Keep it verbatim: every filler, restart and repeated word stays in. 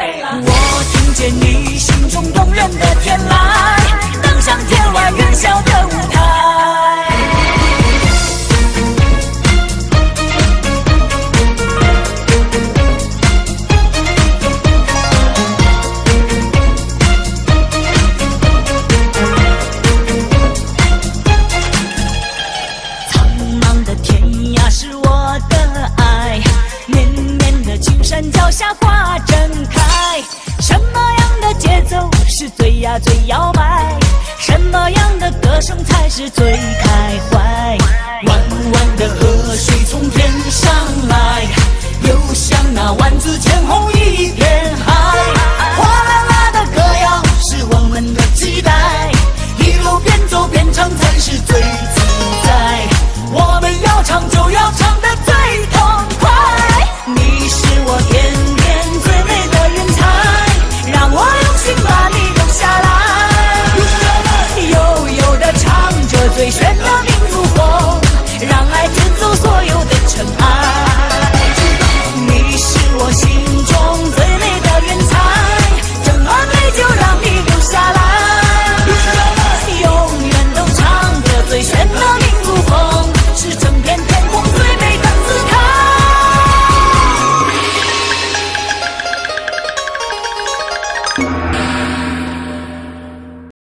我听见你心中动人的天籁，登上天外云霄的舞台。苍茫的天涯是我的爱，绵绵的青山脚下花正开。什么样的节奏是最呀最摇摆？什么样的歌声才是最开怀？弯弯的河水从天上来，流向那万紫千红一片